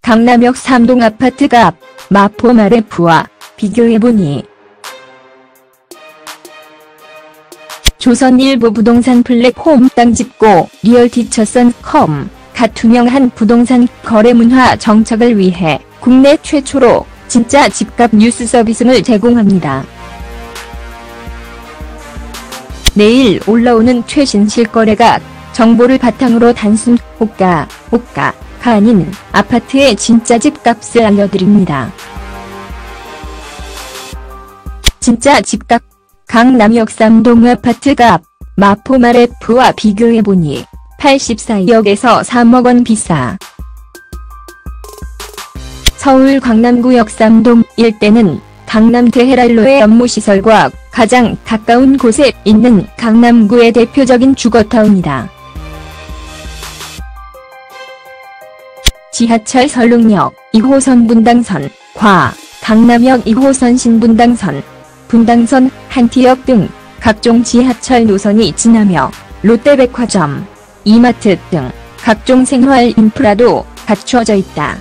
강남역 3동 아파트가 앞 마포마레프와 비교해보니 조선일보 부동산 플랫폼 땅 짚고 리얼티 첫선컴 가투명한 부동산 거래 문화 정착을 위해 국내 최초로 진짜 집값 뉴스 서비스를 제공합니다. 내일 올라오는 최신 실거래가 정보를 바탕으로 단순 호가가 아닌 아파트의 진짜 집값을 알려드립니다. 진짜 집값 강남역 3동 아파트가 앞 마포마레프와 비교해보니 84억에서 3억원 비싸. 서울 강남구역 3동 일대는 강남 대헤랄로의 업무시설과 가장 가까운 곳에 있는 강남구의 대표적인 주거타운이다. 지하철 설릉역 2호선 분당선, 강남역 2호선 신분당선, 분당선, 한티역 등 각종 지하철 노선이 지나며 롯데백화점, 이마트 등 각종 생활 인프라도 갖춰져 있다.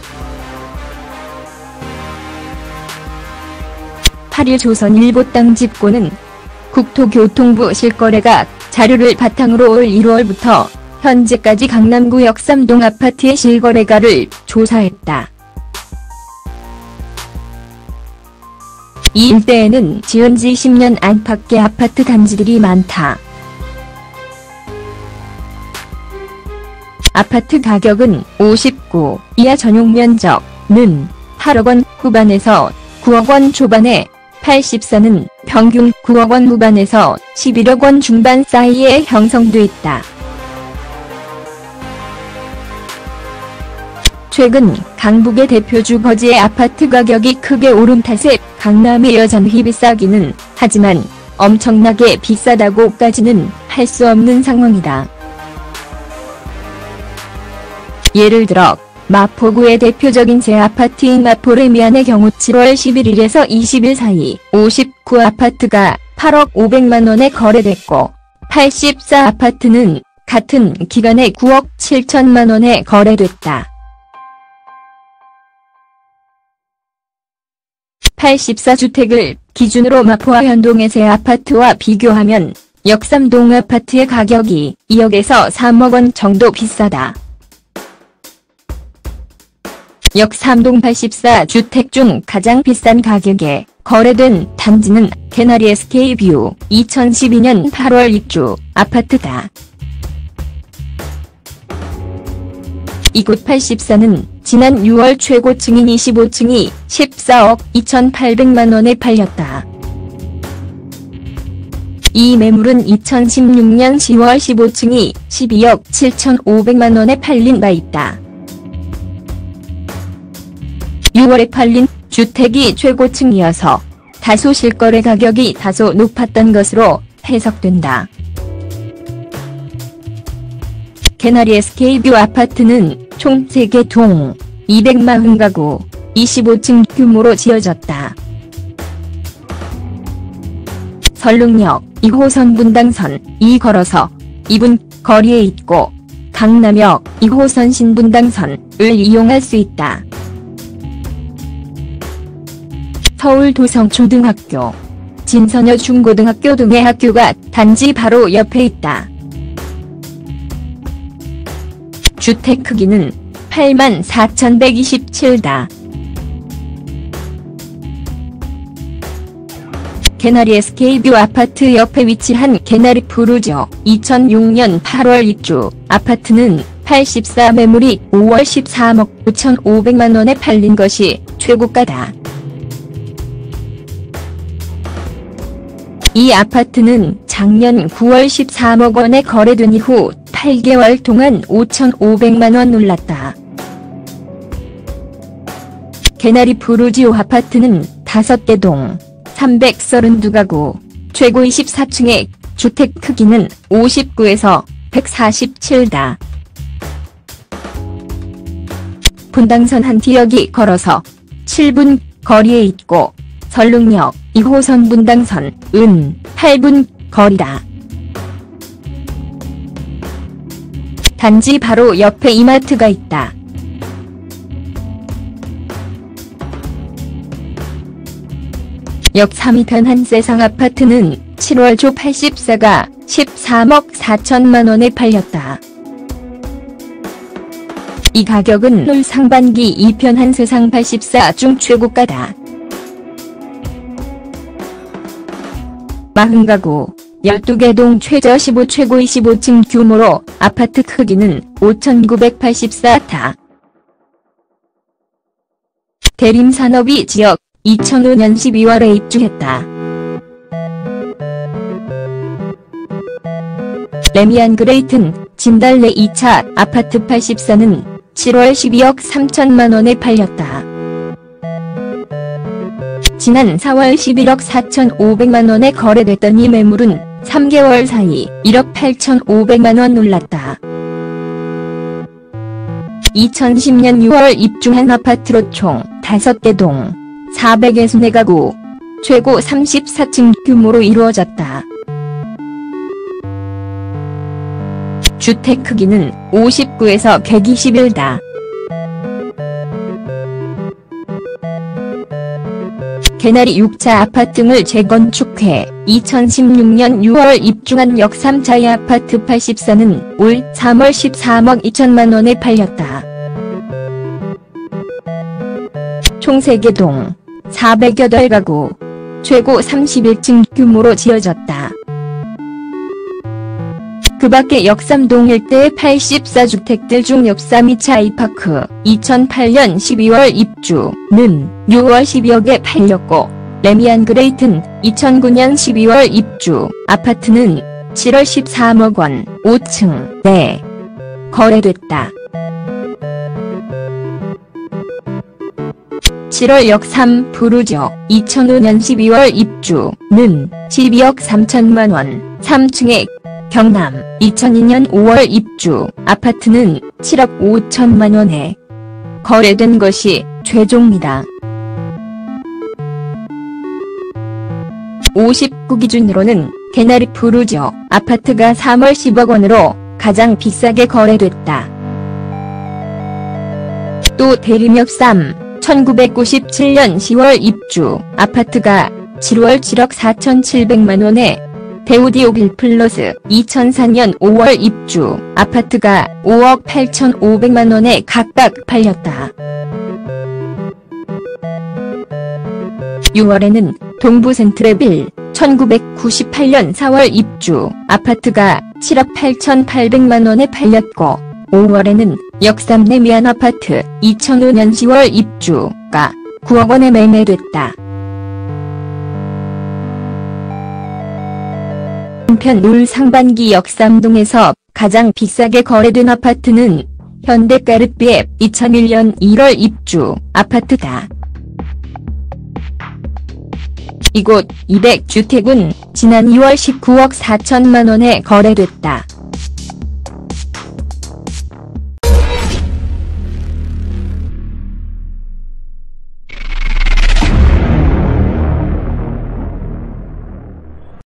8일 조선일보 땅 짚고는 국토교통부 실거래가 자료를 바탕으로 올 1월부터 현재까지 강남구역 3동 아파트의 실거래가를 조사했다. 이 일대에는 지은 지 10년 안팎의 아파트 단지들이 많다. 아파트 가격은 59 이하 전용 면적은 8억원 후반에서 9억원 초반에 84는 평균 9억원 후반에서 11억원 중반 사이에 형성돼 있다. 최근 강북의 대표 주거지의 아파트 가격이 크게 오른 탓에 강남이 여전히 비싸기는 하지만 엄청나게 비싸다고까지는 할 수 없는 상황이다. 예를 들어 마포구의 대표적인 새 아파트인 마포레미안의 경우 7월 11일에서 20일 사이 59 아파트가 8억 500만원에 거래됐고 84 아파트는 같은 기간에 9억 7천만원에 거래됐다. 84주택을 기준으로 마포와 현동의 새 아파트와 비교하면 역 3동 아파트의 가격이 2억에서 3억원 정도 비싸다. 역 3동 84주택 중 가장 비싼 가격에 거래된 단지는 개나리 SK뷰 2012년 8월 입주 아파트다. 이곳 84는 지난 6월 최고층인 25층이 14억 2,800만원에 팔렸다. 이 매물은 2016년 10월 15층이 12억 7,500만원에 팔린 바 있다. 6월에 팔린 주택이 최고층이어서 다소 실거래 가격이 다소 높았던 것으로 해석된다. 개나리 SK뷰 아파트는 총 3개 동 240가구 25층 규모로 지어졌다. 설릉역 2호선 분당선 2 걸어서 2분 거리에 있고 강남역 2호선 신분당선을 이용할 수 있다. 서울 도성초등학교, 진선여 중고등학교 등의 학교가 단지 바로 옆에 있다. 주택 크기는 84,127다. 개나리 SK뷰 아파트 옆에 위치한 개나리 푸르지오 2006년 8월 입주 아파트는 84 매물이 5월 13억 5,500만원에 팔린 것이 최고가다. 이 아파트는 작년 9월 13억원에 거래된 이후 8개월 동안 5,500만원 올랐다. 개나리 푸르지오 아파트는 5개 동 332가구, 최고 24층의 주택 크기는 59에서 147다. 분당선 한티역이 걸어서 7분 거리에 있고 설릉역 2호선 분당선은 8분 거리다. 단지 바로 옆에 이마트가 있다. 역 3위 변한세상 아파트는 7월 초 84가 13억 4천만 원에 팔렸다. 이 가격은 올 상반기 이 변한세상 84 중 최고가다. 40가구, 12개 동 최저 15 최고 25층 규모로 아파트 크기는 5,984타. 대림산업이 지역, 2005년 12월에 입주했다. 레미안 그레이튼, 진달래 2차 아파트 84는 7월 12억 3천만 원에 팔렸다. 지난 4월 11억 4,500만 원에 거래됐던 이 매물은 3개월 사이 1억 8,500만 원 올랐다. 2010년 6월 입주한 아파트로 총 5개 동, 464가구, 최고 34층 규모로 이루어졌다. 주택 크기는 59에서 121다. 개나리 6차 아파트 등을 재건축해 2016년 6월 입주한 역 3차의 아파트 84는 올 3월 13억 2천만 원에 팔렸다. 총 3개 동, 408가구, 최고 31층 규모로 지어졌다. 그 밖에 역 3동 일대의 84주택들 중 역 3-2차 아이파크 2008년 12월 입주는 6월 10억에 팔렸고, 레미안 그레이튼 2009년 12월 입주 아파트는 7월 13억 원 5층에 거래됐다. 7월 역 3 부르저 2005년 12월 입주는 12억 3천만 원 3층에 경남 2002년 5월 입주 아파트는 7억 5천만 원에 거래된 것이 최종이다. 59 기준으로는 개나리 부르저 아파트가 3월 10억 원으로 가장 비싸게 거래됐다. 또 대림역 3 1997년 10월 입주 아파트가 7월 7억 4,700만 원에, 대우디오 빌플러스 2004년 5월 입주 아파트가 5억 8,500만 원에 각각 팔렸다. 6월에는 동부센트레빌 1998년 4월 입주 아파트가 7억 8,800만 원에 팔렸고, 5월에는 역 3 레미안 아파트 2005년 10월 입주가 9억 원에 매매됐다. 한편 올 상반기 역 3동에서 가장 비싸게 거래된 아파트는 현대카르비에 2001년 1월 입주 아파트다. 이곳 200주택은 지난 2월 19억 4천만 원에 거래됐다.